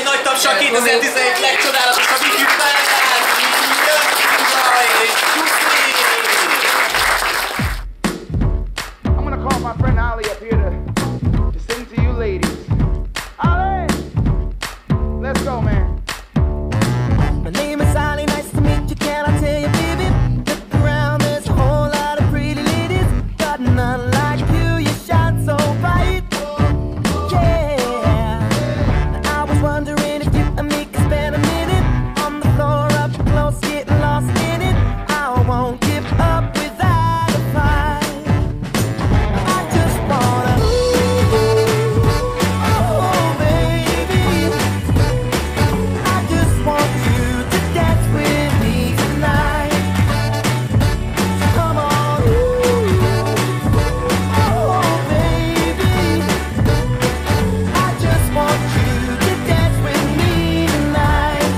egy nagy taps a 2017 legcsodálatosabb ifjúknál! I'm gonna call my friend Ali up here to sing to you ladies. Ali! Let's go, man. My name is Ali, nice to meet you, can I tell you, baby? Look around, there's a whole lot of pretty ladies. Got none like you, you shine so bright. Yeah, I was wondering if you and me could spend a minute on the floor up close, getting lost in it. I won't give up without a fight. I just wanna, oh baby, I just want you to dance with me tonight. Come on, oh baby, I just want you to dance with me tonight.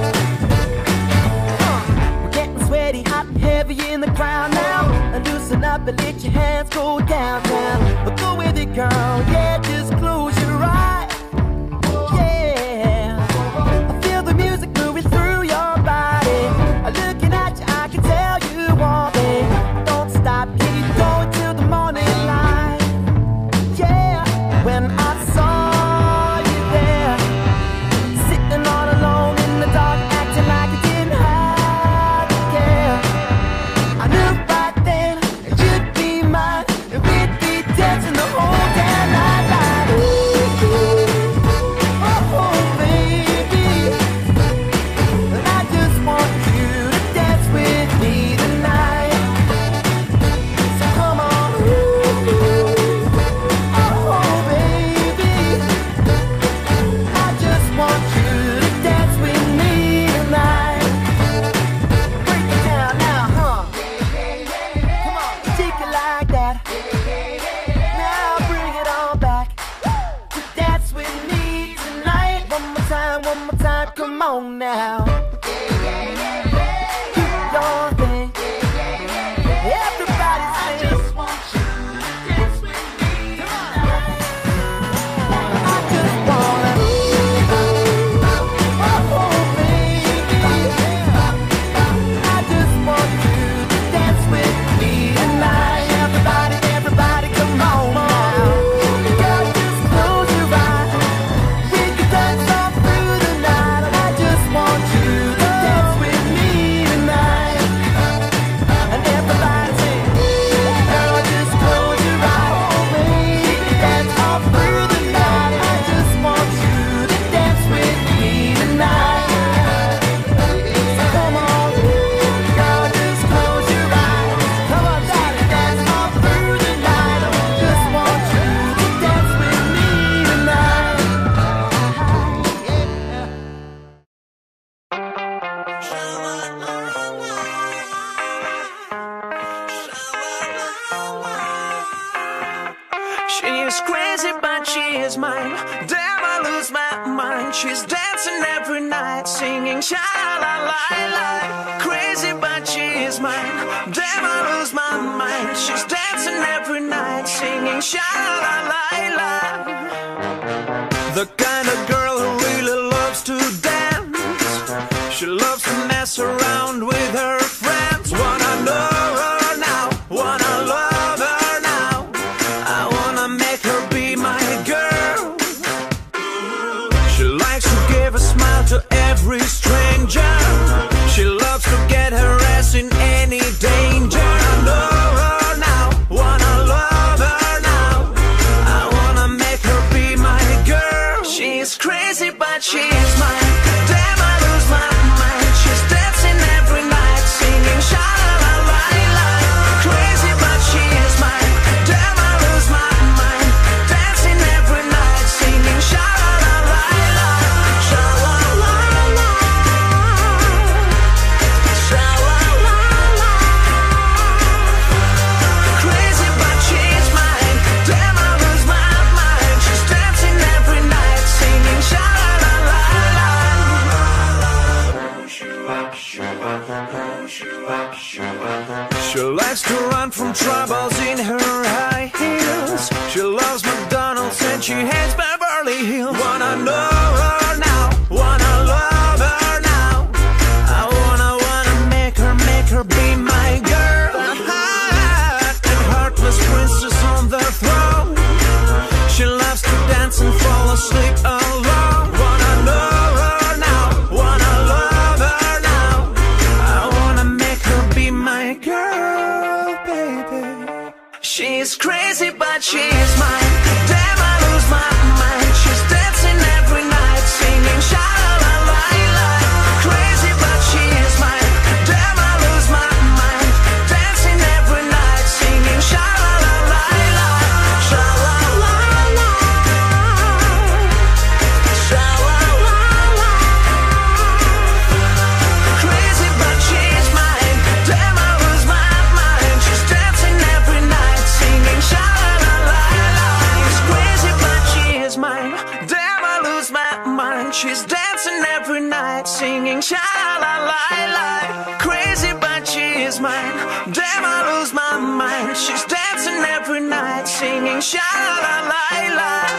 We're getting sweaty, hot and heavy in the crowd now. And loosen up and let your hands go downtown. But go with it, girl, yeah, just close your eyes. Yeah, I feel the music moving through your body. Looking at you, I can tell you want me. Don't stop, keep going till the morning light. Yeah, when I saw you there, sitting all alone in the dark, acting like you didn't have to care. I knew right then that you'd be mine, and we'd be dancing the whole damn night like, oh baby, and I just want you to dance with me tonight. So come on, oh baby, I just want you to dance with me tonight. Break it down now, huh? Come on, take it like that. Now bring it on back. To dance with me tonight. One more time, come on now. Do your thing. Everybody sing. I just want you to dance with me tonight. I just wanna, oh baby, I just want you to dance with me tonight. Everybody, come on now. Girl, just close your eyes. We can dance all through the night. And I just want you to dance with me tonight. And everybody sing. Girl, just close your eyes. We can dance all through the night. I just want you to dance with me tonight. So come on, girl, just close your eyes. Come on, darling, dance all through the night. I just want you to dance with me tonight. She is crazy, but she is mine. Damn, I lose my mind. She's dancing every night, singing sha la la la. Crazy, but she is mine. Damn, I lose my mind. She's dancing every night, singing sha la la la. The kind of girl who really loves to dance. She loves to mess around with her friends. Wanna know her now, wanna love her now. I wanna make her be my girl. She likes to give a smile to every stranger. She loves to get her ass in any danger. I know her now, wanna love her now. I wanna make her be my girl. She's crazy, but she's mine. Damn, I lose my mind. She's dancing every night, singing sha la la la. Crazy, but she is mine. Damn, I lose my mind. Dancing every night, singing sha la la la. Sha la la la. Sha la la la. Crazy, but she's mine. Damn, I lose my mind. She's dancing every night, singing sha la la la. She likes to run from troubles in her high heels. She loves McDonald's and she hates Beverly Hills. Wanna know her now, mind. She's dancing every night, singing sha la la la. Crazy but she is mine. Damn, I lose my mind. She's dancing every night, singing sha la la la.